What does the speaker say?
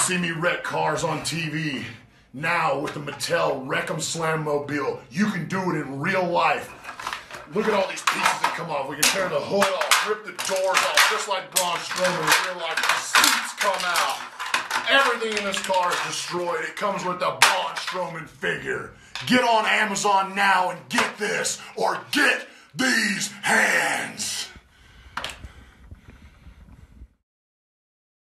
see me wreck cars on TV. Now, with the Mattel Wreck'em Slam Mobile, you can do it in real life. Look at all these pieces that come off. We can tear the hood off, rip the doors off, just like Braun Strowman in real life. The seats come out. Everything in this car is destroyed. It comes with the Braun Strowman figure. Get on Amazon now and get this, or get these hands.